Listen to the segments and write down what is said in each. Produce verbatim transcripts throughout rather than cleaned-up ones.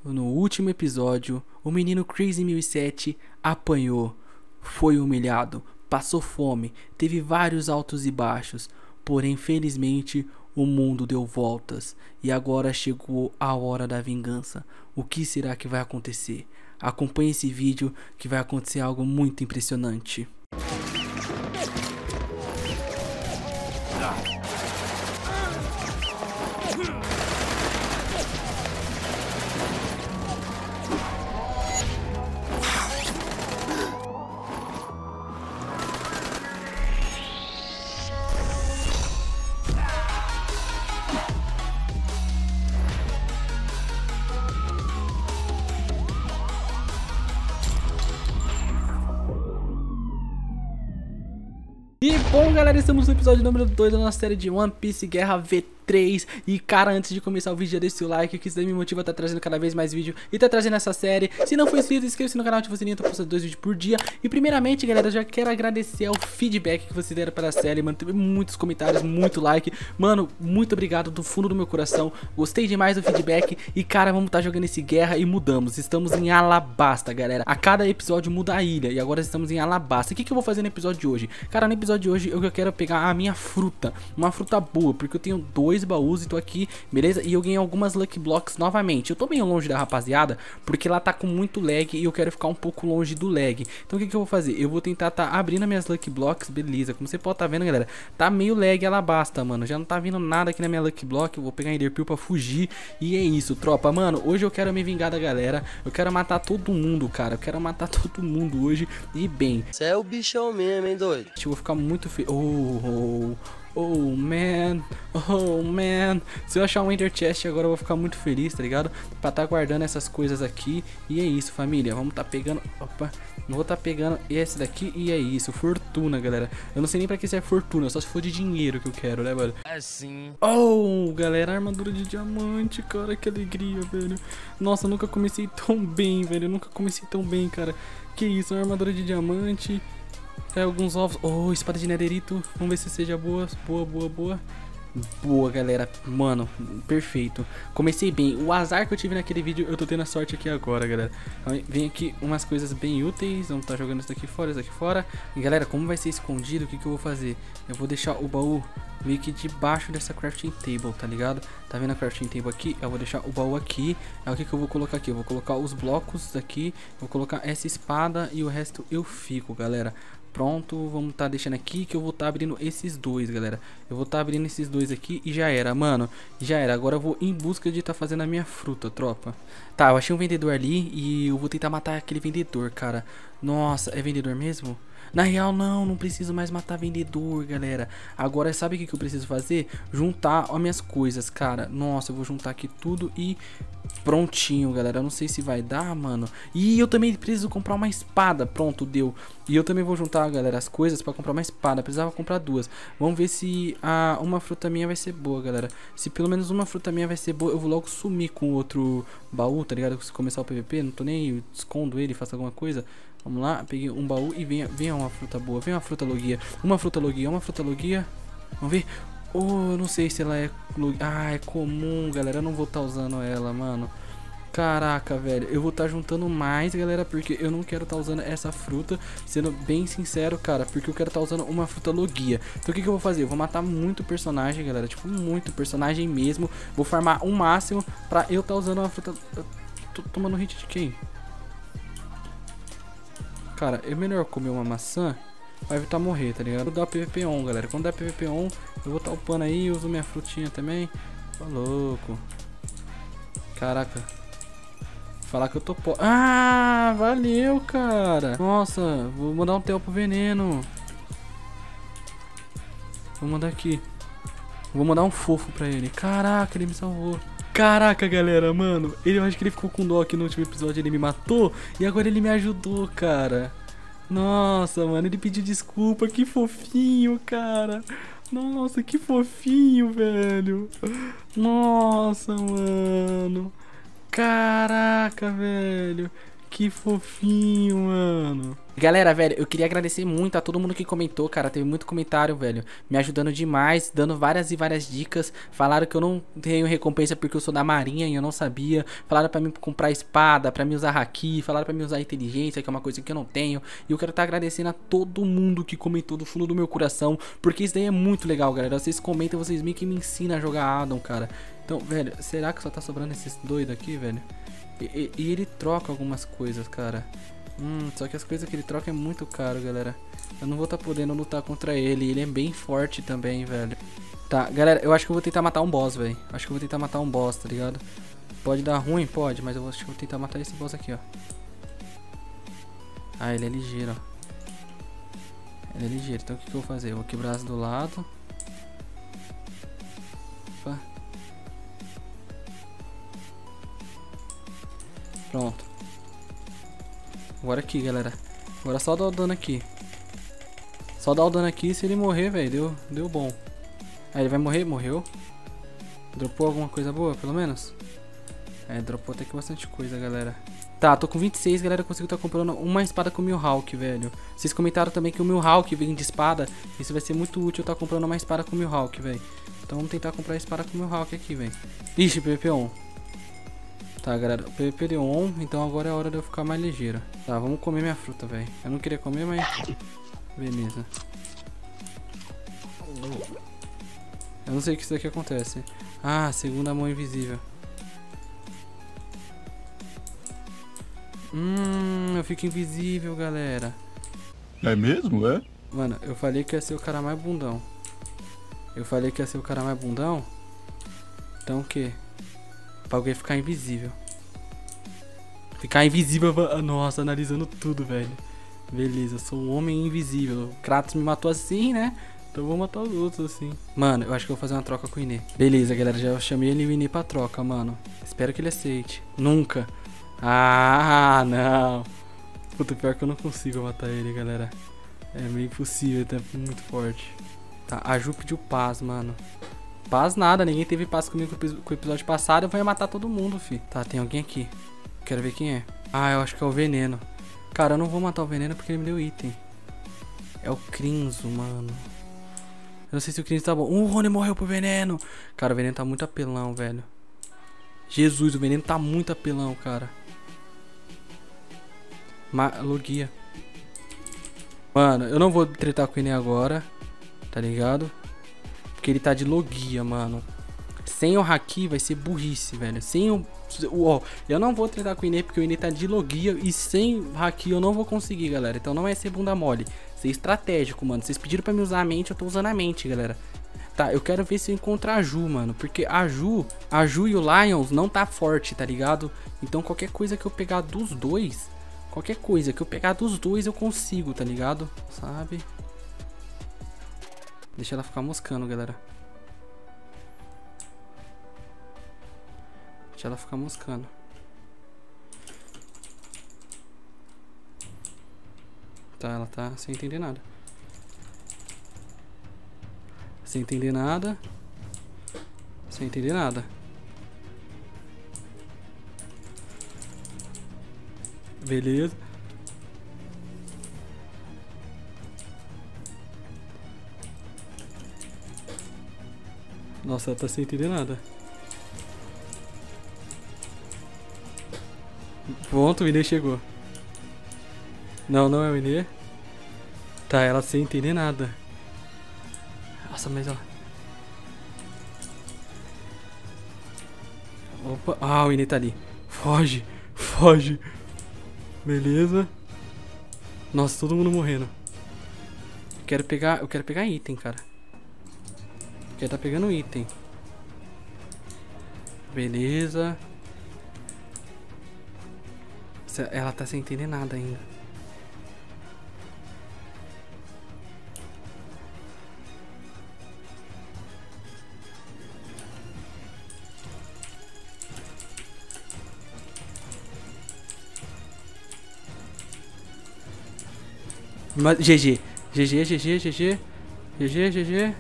No último episódio, o menino Crazy mil e sete apanhou, foi humilhado, passou fome, teve vários altos e baixos, porém felizmente o mundo deu voltas e agora chegou a hora da vingança. O que será que vai acontecer? Acompanhe esse vídeo que vai acontecer algo muito impressionante. E bom, galera, estamos no episódio número dois da nossa série de One Piece Guerra V três. E cara, antes de começar o vídeo, já deixa o like, que isso daí me motiva a estar trazendo cada vez mais vídeo e tá trazendo essa série. Se não for inscrito, inscreva-se no canal, ativa o sininho, tô postando dois vídeos por dia. E primeiramente, galera, eu já quero agradecer ao feedback que vocês deram para a série, mano. Teve muitos comentários, muito like. Mano, muito obrigado do fundo do meu coração. Gostei demais do feedback. E cara, vamos estar jogando esse Guerra e mudamos. Estamos em Alabasta, galera. A cada episódio muda a ilha e agora estamos em Alabasta. O que que eu vou fazer no episódio de hoje? Cara, no episódio de hoje eu quero pegar a minha fruta, uma fruta boa, porque eu tenho dois baús e tô aqui, beleza? E eu ganhei algumas Lucky Blocks novamente. Eu tô meio longe da rapaziada, porque ela tá com muito lag e eu quero ficar um pouco longe do lag. Então o que que eu vou fazer? Eu vou tentar tá abrindo as minhas Lucky Blocks, beleza? Como você pode tá vendo, galera, tá meio lag Alabasta, mano. Já não tá vindo nada aqui na minha Lucky Block. Eu vou pegar Enderpeel pra fugir. E é isso, tropa. Mano, hoje eu quero me vingar da galera. Eu quero matar todo mundo, cara. Eu quero matar todo mundo hoje. E bem, você é o bichão mesmo, hein, doido? eu vou ficar muito feio. Oh, oh, oh, man. Oh, man. Se eu achar um Ender Chest agora eu vou ficar muito feliz, tá ligado? Pra tá guardando essas coisas aqui. E é isso, família. Vamos tá pegando... Opa. Não vou tá pegando esse daqui. E é isso. Fortuna, galera. Eu não sei nem pra que isso é fortuna. Só se for de dinheiro que eu quero, né, mano? É sim. Oh, galera. Armadura de diamante, cara. Que alegria, velho. Nossa, eu nunca comecei tão bem, velho. Eu nunca comecei tão bem, cara. Que isso, uma armadura de diamante. É, alguns ovos. Oh, espada de netherito. Vamos ver se seja boa. Boa, boa, boa. Boa, galera. Mano, perfeito. Comecei bem. O azar que eu tive naquele vídeo, eu tô tendo a sorte aqui agora, galera. Vem aqui umas coisas bem úteis. Vamos tá jogando isso daqui fora, isso daqui fora. E galera, como vai ser escondido, o que que eu vou fazer? Eu vou deixar o baú meio que debaixo dessa crafting table, tá ligado? Tá vendo a crafting table aqui? Eu vou deixar o baú aqui. É o que que eu vou colocar aqui? Eu vou colocar os blocos aqui. Vou colocar essa espada e o resto eu fico, galera. Pronto, vamos tá deixando aqui que eu vou tá abrindo esses dois, galera. Eu vou tá abrindo esses dois aqui e já era, mano. Já era, agora eu vou em busca de tá fazendo a minha fruta, tropa. Tá, eu achei um vendedor ali e eu vou tentar matar aquele vendedor, cara. Nossa, é vendedor mesmo? Na real não, não preciso mais matar vendedor, galera. Agora sabe o que que eu preciso fazer? Juntar as minhas coisas, cara. Nossa, eu vou juntar aqui tudo e prontinho, galera. Eu não sei se vai dar, mano. E eu também preciso comprar uma espada. Pronto, deu. E eu também vou juntar, galera, as coisas pra comprar uma espada. Precisava comprar duas. Vamos ver se a, uma fruta minha vai ser boa, galera. Se pelo menos uma fruta minha vai ser boa, eu vou logo sumir com o outro baú, tá ligado? Se começar o P V P, não tô nem aí, eu escondo ele, faço alguma coisa. Vamos lá, peguei um baú e venha, venha uma fruta boa. Venha uma fruta logia. Uma fruta logia, uma fruta logia. Vamos ver. Oh, eu não sei se ela é logia. Ah, é comum, galera. Eu não vou estar tá usando ela, mano. Caraca, velho. Eu vou estar tá juntando mais, galera, porque eu não quero estar tá usando essa fruta. Sendo bem sincero, cara, porque eu quero estar tá usando uma fruta logia. Então o que que eu vou fazer? Eu vou matar muito personagem, galera. Tipo, muito personagem mesmo. Vou farmar o máximo pra eu estar tá usando uma fruta... Eu tô tomando hit de quem? Cara, é melhor comer uma maçã pra evitar morrer, tá ligado? Vou dar P V P on, galera. Quando der P V P on, eu vou estar upando aí, uso minha frutinha também. Tá louco. Caraca. Falar que eu tô po... Ah, valeu, cara. Nossa, vou mandar um tel pro veneno. Vou mandar aqui. Vou mandar um fofo pra ele. Caraca, ele me salvou. Caraca, galera, mano, ele, eu acho que ele ficou com dó aqui no último episódio, ele me matou e agora ele me ajudou, cara. Nossa, mano, ele pediu desculpa, que fofinho, cara. Nossa, que fofinho, velho. Nossa, mano. Caraca, velho. que fofinho, mano. Galera, velho, eu queria agradecer muito a todo mundo que comentou, cara. Teve muito comentário, velho, me ajudando demais, dando várias e várias dicas. Falaram que eu não tenho recompensa porque eu sou da marinha e eu não sabia. Falaram pra mim comprar espada, pra mim usar haki. Falaram pra mim usar inteligência, que é uma coisa que eu não tenho. E eu quero estar agradecendo a todo mundo que comentou do fundo do meu coração, porque isso daí é muito legal, galera. Vocês comentam, vocês meio que me ensinam a jogar Addon, cara. Então, velho, será que só tá sobrando esses doidos aqui, velho? E, e, e ele troca algumas coisas, cara. Hum, só que as coisas que ele troca é muito caro, galera. Eu não vou estar tá podendo lutar contra ele. Ele é bem forte também, velho. Tá, galera, eu acho que eu vou tentar matar um boss, velho. Acho que eu vou tentar matar um boss, tá ligado? Pode dar ruim? Pode, mas eu acho que eu vou tentar matar esse boss aqui, ó. Ah, ele é ligeiro, ó. Ele é ligeiro, então o que, que eu vou fazer? Eu vou quebrar as do lado. Opa. Pronto. Agora aqui, galera. Agora só dar o dano aqui. Só dar o dano aqui. Se ele morrer, velho, deu, deu bom. Aí ele vai morrer? Morreu. Dropou alguma coisa boa, pelo menos? É, dropou até que bastante coisa, galera. Tá, tô com vinte e seis, galera. Eu consigo estar tá comprando uma espada com o Mihawk, velho. Vocês comentaram também que o Mihawk vem de espada. Isso vai ser muito útil eu estar tá comprando uma espada com o Mihawk, velho. Então vamos tentar comprar a espada com o Mihawk aqui, velho. Ixi, P V P on. Tá, galera, P V P deu on, então agora é a hora de eu ficar mais ligeiro. Tá, vamos comer minha fruta, velho. Eu não queria comer, mas... beleza. Eu não sei o que isso daqui acontece. Ah, segunda mão invisível. Hum, eu fico invisível, galera. É mesmo, é? Mano, eu falei que ia ser o cara mais bundão. Eu falei que ia ser o cara mais bundão. Então o que? Pra alguém ficar invisível. Ficar invisível. Nossa, analisando tudo, velho. Beleza, sou um homem invisível. O Kratos me matou assim, né? Então eu vou matar os outros assim. Mano, eu acho que eu vou fazer uma troca com o Inê. Beleza, galera, já chamei ele e o Inê pra troca, mano. Espero que ele aceite. Nunca. Ah, não. Puta, pior que eu não consigo matar ele, galera. É meio impossível, tá muito forte. Tá, a Ju pediu paz, mano. Paz nada, ninguém teve paz comigo com o episódio passado. Eu vou matar todo mundo, fi. Tá, tem alguém aqui. Quero ver quem é. Ah, eu acho que é o Veneno. Cara, eu não vou matar o Veneno porque ele me deu item. É o Crinzo, mano. Eu não sei se o Crinzo tá bom. Uh, o Rony morreu pro Veneno. Cara, o Veneno tá muito apelão, velho. Jesus, o Veneno tá muito apelão, cara. Ma Logia. Mano, eu não vou tretar com ele agora. Tá ligado? Porque ele tá de Logia, mano. Sem o haki vai ser burrice, velho. Sem o... Ó, eu não vou tretar com o Inê porque o Inê tá de Logia. E sem haki eu não vou conseguir, galera. Então não vai ser bunda mole. Ser estratégico, mano. Vocês pediram pra me usar a mente, eu tô usando a mente, galera. Tá, eu quero ver se eu encontro a Ju, mano. Porque a Ju, a Ju e o Lions não tá forte, tá ligado? Então qualquer coisa que eu pegar dos dois... Qualquer coisa que eu pegar dos dois eu consigo, tá ligado? Sabe? Deixa ela ficar moscando, galera. Deixa ela ficar moscando. Tá, ela tá sem entender nada. Sem entender nada. Sem entender nada. Beleza. Nossa, ela tá sem entender nada. Pronto, o Inê chegou. Não, não é o Inê. Tá, ela sem entender nada. Nossa, mas ela... Opa, ah, o Inê tá ali. Foge, foge. Beleza. Nossa, todo mundo morrendo. Quero pegar, eu quero pegar item, cara. Quero tá pegando item. Beleza. Ela tá sem entender nada ainda. Mas, G G. G G, G G, G G. G G, G G.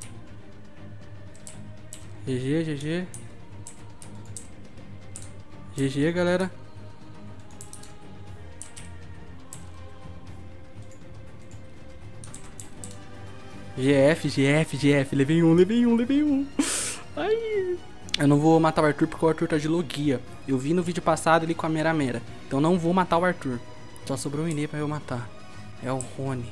G G, G G. G G, galera. G F, G F, G F. Levei um, levei um, levei um. Ai. Eu não vou matar o Arthur porque o Arthur tá de Logia. Eu vi no vídeo passado ele com a Mera Mera. Então não vou matar o Arthur. Só sobrou o Inê pra eu matar. É o Rony.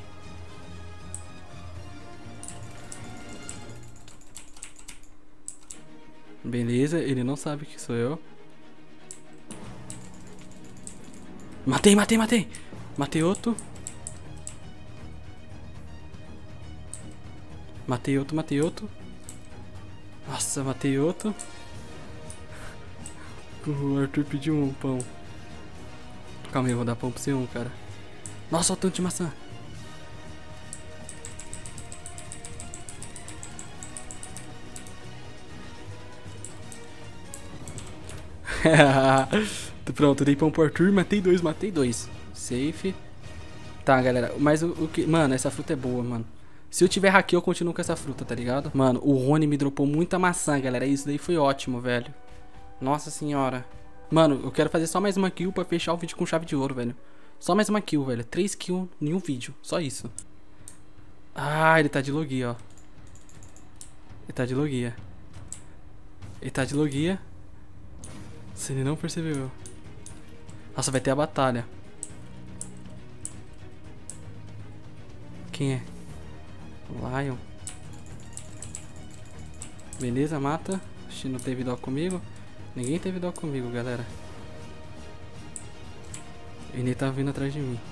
Beleza, ele não sabe que sou eu. Matei, matei, matei. Matei outro. Matei outro, matei outro. Nossa, matei outro. O Arthur pediu um pão. Calma aí, eu vou dar pão pra você um, cara. Nossa, olha o tanto de maçã. Pronto, dei pão pro Arthur, matei dois, matei dois. Safe. Tá, galera, mas o, o que... Mano, essa fruta é boa, mano. Se eu tiver hack, eu continuo com essa fruta, tá ligado? Mano, o Rony me dropou muita maçã, galera. Isso daí foi ótimo, velho. Nossa senhora. Mano, eu quero fazer só mais uma kill pra fechar o vídeo com chave de ouro, velho. Só mais uma kill, velho. Três kills em um vídeo. Só isso. Ah, ele tá de Logia, ó. Ele tá de Logia. Ele tá de Logia. Se ele não percebeu. Nossa, vai ter a batalha. Quem é? Lion. Beleza, mata. Acho que não teve dó comigo. Ninguém teve dó comigo, galera. Ele tá vindo atrás de mim.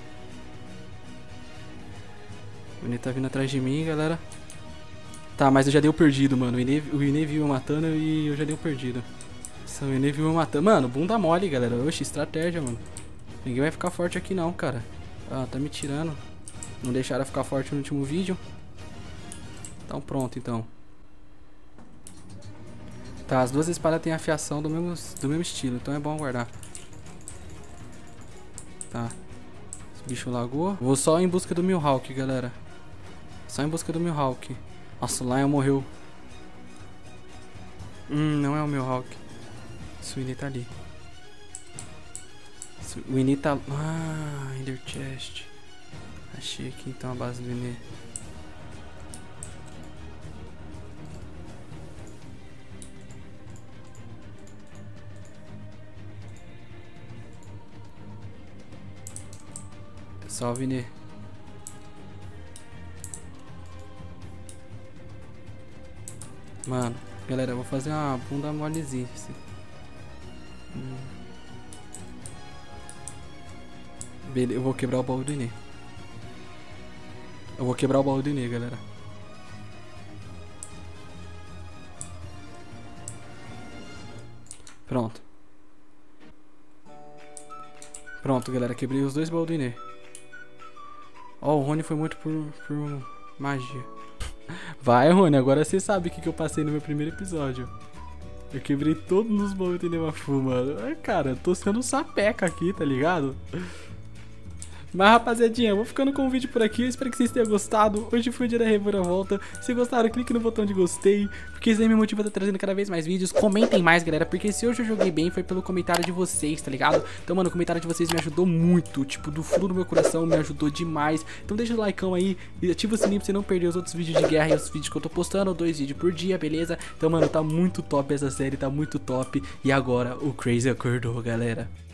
Ele tá vindo atrás de mim, galera. Tá, mas eu já dei o perdido, mano. O Inê, o Inê viu eu matando e eu já dei o perdido. O Inê viu eu matando. Mano, bunda mole, galera. Oxi, estratégia, mano. Ninguém vai ficar forte aqui não, cara. Ah, tá me tirando. Não deixaram eu ficar forte no último vídeo. Então pronto, então. Tá, as duas espadas têm afiação do mesmo, do mesmo estilo. Então é bom guardar. Tá. Esse bicho lagou. Vou só em busca do Mihawk, galera. Só em busca do Mihawk. Nossa, o Lion morreu. Hum, não é o Mihawk. O Inê tá ali. O Inê tá... Ah, Ender Chest. Achei aqui então a base do Inê. Salve, Inê. Mano, galera, eu vou fazer uma bunda molezinha assim. Hum. Beleza, eu vou quebrar o baú do Inê. Eu vou quebrar o baú do Inê, galera. Pronto. Pronto, galera, quebrei os dois baús do Inê. Ó, oh, o Rony foi muito por, por magia. Vai, Rony, agora você sabe o que, que eu passei no meu primeiro episódio. Eu quebrei todos os baús do Nemafu, mano. Ai, cara, eu tô sendo um sapeca aqui, tá ligado? Mas, rapaziadinha, eu vou ficando com o vídeo por aqui. Eu espero que vocês tenham gostado. Hoje foi o dia da reviravolta. Se gostaram, clique no botão de gostei, porque isso aí me motiva a estar trazendo cada vez mais vídeos. Comentem mais, galera, porque se hoje eu joguei bem foi pelo comentário de vocês, tá ligado? Então, mano, o comentário de vocês me ajudou muito. Tipo, do fundo do meu coração, me ajudou demais. Então deixa o likeão aí e ativa o sininho pra você não perder os outros vídeos de guerra e os vídeos que eu tô postando. Dois vídeos por dia, beleza? Então, mano, tá muito top essa série, tá muito top. E agora o Crazy acordou, galera.